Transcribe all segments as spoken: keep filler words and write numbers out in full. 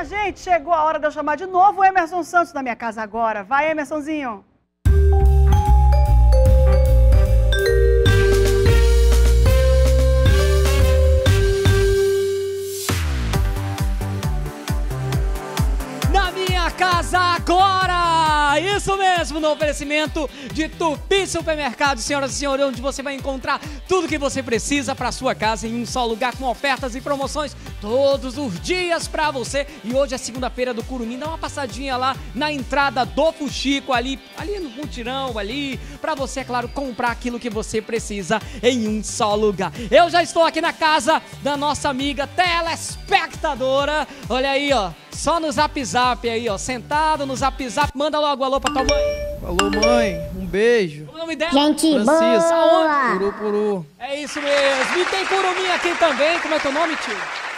Minha gente, chegou a hora de eu chamar de novo o Emerson Santos na minha casa agora. Vai, Emersonzinho. Na minha casa agora! Isso mesmo, no oferecimento de Tupi Supermercados, senhoras e senhores, onde você vai encontrar tudo que você precisa para sua casa em um só lugar, com ofertas e promoções todos os dias para você. E hoje é segunda-feira do Curumim, dá uma passadinha lá na entrada do Fuxico, ali, ali no mutirão, ali, para você, é claro, comprar aquilo que você precisa em um só lugar. Eu já estou aqui na casa da nossa amiga telespectadora, olha aí, ó. Só no Zap Zap aí, ó, sentado no Zap Zap. Manda logo alô pra tua mãe. Alô, mãe, um beijo. O nome dela? Gente Francisco. boa! Puru, puru. É isso mesmo. E tem curumim aqui também. Como é teu nome, tio?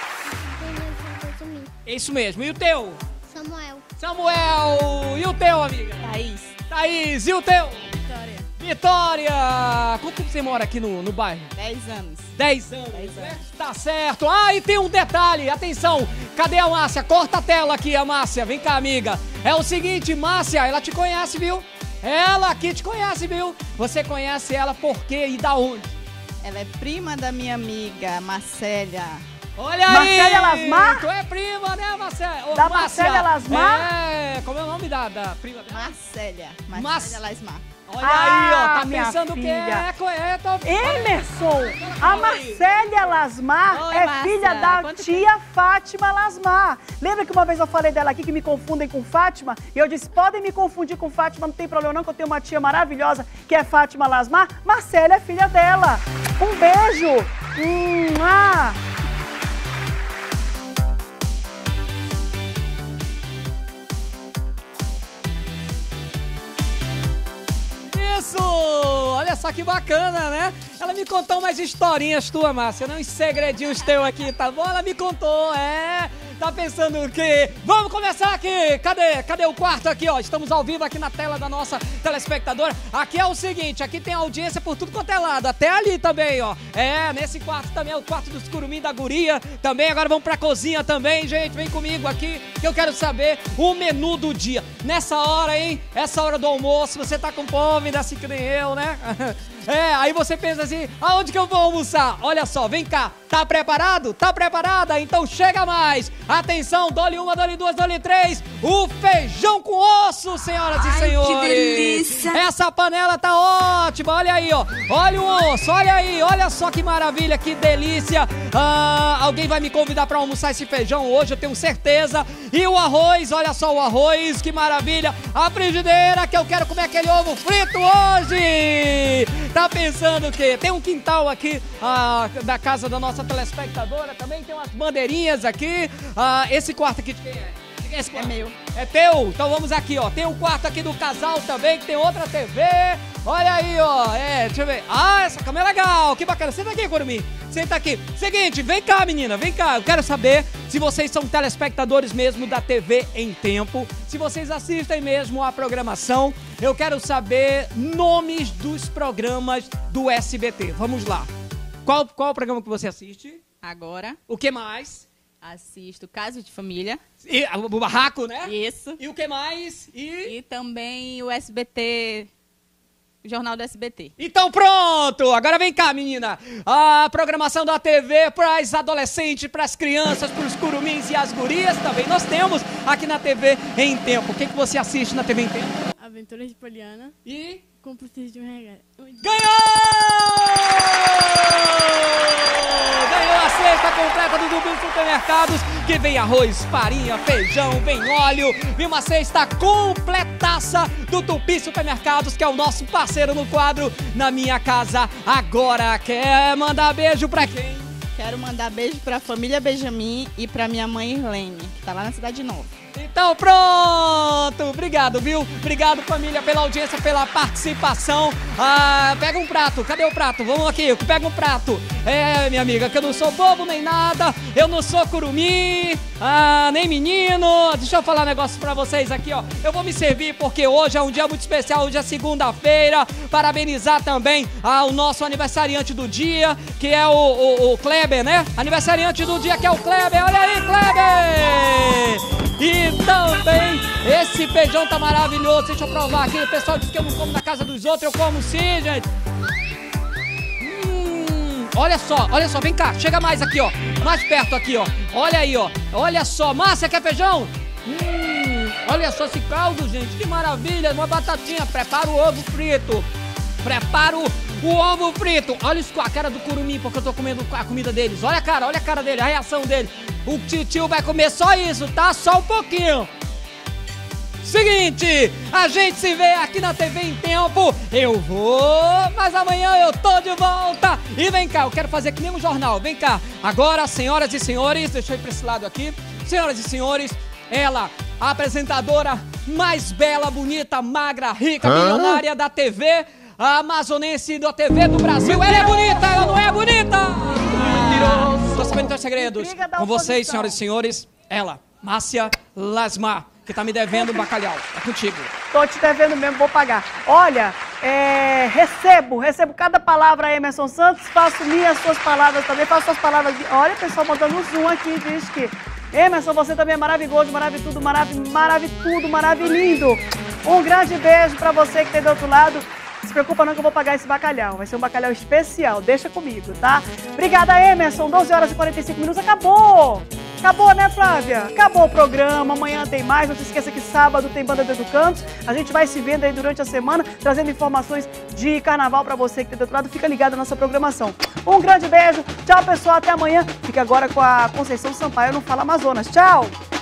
É isso mesmo. E o teu? Samuel. Samuel. E o teu, amiga? Thaís. Thaís. E o teu? Vitória. Vitória. Quanto tempo você mora aqui no, no bairro? dez anos. dez anos. dez anos. Tá certo. Ah, e tem um detalhe. Atenção. Cadê a Márcia? Corta a tela aqui, a Márcia. Vem cá, amiga. É o seguinte, Márcia, ela te conhece, viu? Ela aqui te conhece, viu? Você conhece ela por quê e da onde? Ela é prima da minha amiga, Marcélia. Olha aí! Marcélia Lasmar? Tu é prima, né, Marcélia? Ô, Da Márcia. Marcélia Lasmar? É, como é o nome da, da prima dela? Marcélia. Mas- Marcélia Lasmar. Olha Ah, aí, ó, tá minha pensando que filha. é, é, tô... Emerson, a Marcélia Lasmar Oi, é Márcia. filha da Quanto tia Fátima Lasmar. Lembra que uma vez eu falei dela aqui que me confundem com Fátima? E eu disse, podem me confundir com Fátima, não tem problema não, que eu tenho uma tia maravilhosa que é Fátima Lasmar. Marcélia é filha dela. Um beijo. Hum, ah. Isso! Olha só que bacana, né? Ela me contou umas historinhas tuas, Márcia, não uns segredinhos teus aqui, tá bom? Ela me contou, é... Tá pensando o quê? Vamos começar aqui! Cadê? Cadê o quarto aqui, ó? Estamos ao vivo aqui na tela da nossa telespectadora. Aqui é o seguinte, aqui tem audiência por tudo quanto é lado, até ali também, ó. É, nesse quarto também é o quarto dos curumim da guria também. Agora vamos pra cozinha também, gente. Vem comigo aqui que eu quero saber o menu do dia. Nessa hora, hein? Essa hora do almoço, você tá com fome, assim que nem eu, né? É, aí você pensa assim, aonde que eu vou almoçar? Olha só, vem cá, tá preparado? Tá preparada? Então chega mais! Atenção, dole uma, dole duas, dole três, o feijão com osso, senhoras e senhores! Que delícia! Essa panela tá ótima, olha aí, ó, olha o osso, olha aí, olha só que maravilha, que delícia! Ah, alguém vai me convidar pra almoçar esse feijão hoje, eu tenho certeza. E o arroz, olha só o arroz, que maravilha! A frigideira, que eu quero comer aquele ovo frito hoje! Tá pensando o quê? Tem um quintal aqui ah, da casa da nossa telespectadora, também tem umas bandeirinhas aqui. Ah, esse quarto aqui de quem é? De quem é esse quarto? É meu. É teu? Então vamos aqui, ó. Tem um quarto aqui do casal também, que tem outra T V. Olha aí, ó. É, deixa eu ver. Ah, essa cama é legal. Que bacana. Senta aqui, Curumim. Senta aqui. Seguinte, vem cá, menina. Vem cá. Eu quero saber se vocês são telespectadores mesmo da T V em Tempo. Se vocês assistem mesmo a programação. Eu quero saber nomes dos programas do S B T. Vamos lá. Qual, qual o programa que você assiste? Agora O que mais? assisto Caso de Família. E, o Barraco, né? Isso. E o que mais? E... E também o S B T, o Jornal do S B T. Então pronto! Agora vem cá, menina. A programação da T V para as adolescentes, para as crianças, para os curumins e as gurias também. Nós temos aqui na T V em Tempo. O que, que você assiste na T V em Tempo? Aventuras de Poliana, E... cúmplices de um regalo. Ganhou! Ganhou a cesta completa do Tupi Supermercados, que vem arroz, farinha, feijão, vem óleo. Vem uma cesta completaça do Tupi Supermercados, que é o nosso parceiro no quadro Na Minha Casa Agora. Quer mandar beijo pra quem? Quero mandar beijo pra família Benjamin e pra minha mãe Irlene, que tá lá na Cidade Nova. Então pronto, obrigado, viu? Obrigado, família, pela audiência, pela participação. Ah, pega um prato, cadê o prato? Vamos aqui, pega um prato. É, minha amiga, que eu não sou bobo nem nada, eu não sou curumim, ah, nem menino. Deixa eu falar um negócio pra vocês aqui, ó. Eu vou me servir porque hoje é um dia muito especial, hoje é segunda-feira. Parabenizar também ao nosso aniversariante do dia, que é o, o, o Kleber, né? Aniversariante do dia, que é o Kleber, olha aí, Kleber! E também esse feijão tá maravilhoso. Deixa eu provar aqui. O pessoal diz que eu não como na casa dos outros. Eu como sim, gente. Hum, olha só, olha só. Vem cá, chega mais aqui, ó. Mais perto aqui, ó. Olha aí, ó. Olha só. Márcia, quer feijão? Hum, olha só esse caldo, gente. Que maravilha. Uma batatinha. Prepara o ovo frito. Prepara o, o ovo frito. Olha isso, a cara do curumim, porque eu tô comendo a comida deles. Olha a cara, olha a cara dele, a reação dele. O titio vai comer só isso, tá? Só um pouquinho. Seguinte, a gente se vê aqui na T V em tempo. Eu vou, mas amanhã eu tô de volta. E vem cá, eu quero fazer que nem um jornal. Vem cá, agora, senhoras e senhores, deixa eu ir pra esse lado aqui. Senhoras e senhores, ela, a apresentadora mais bela, bonita, magra, rica, milionária da T V... A amazonense da T V do Brasil. Ela é bonita, ela não é bonita? Mentiroso. Tô sabendo teu segredo. Com vocês, senhoras e senhores, ela, Márcia Lasmar, que tá me devendo um bacalhau. É contigo. Tô te devendo mesmo, vou pagar. Olha, é, recebo, recebo cada palavra, Emerson Santos, faço minhas suas palavras também, faço suas palavras. De... Olha, o pessoal mandando um zoom aqui, diz que Emerson, você também é maravilhoso, maravilhoso, maravilhoso, maravilhoso, maravilhoso. Um grande beijo pra você que tem do outro lado. Não se preocupa não que eu vou pagar esse bacalhau. Vai ser um bacalhau especial. Deixa comigo, tá? Obrigada, Emerson. doze horas e quarenta e cinco minutos. Acabou! Acabou, né, Flávia? Acabou o programa. Amanhã tem mais. Não se esqueça que sábado tem Banda do Educandos. A gente vai se vendo aí durante a semana, trazendo informações de carnaval pra você que tem do outro lado. Fica ligado na nossa programação. Um grande beijo. Tchau, pessoal. Até amanhã. Fica agora com a Conceição Sampaio no Fala Amazonas. Tchau!